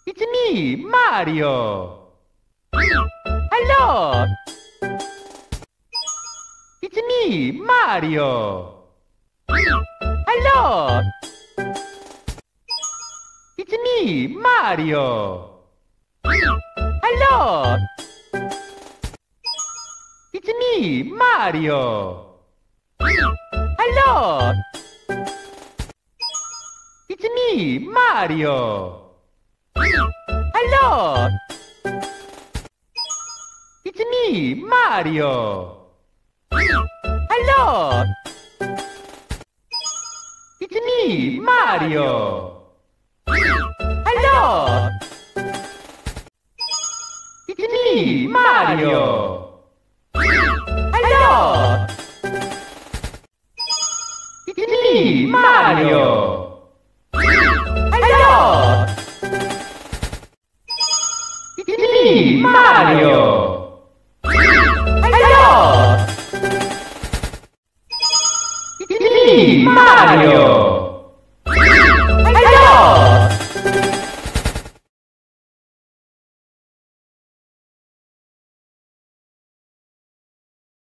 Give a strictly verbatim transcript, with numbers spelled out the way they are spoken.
It's me, Mario! Hello! It's me, Mario! Hello! It's me, Mario! Hello! It's me, Mario! Hello! It's me, Mario! Hello! It's me, Mario! Hello! It's me, Mario! Hello! It's me, Mario! Hello! It's me, Mario! Hello! It's me, Mario! Hello! It's me, Mario!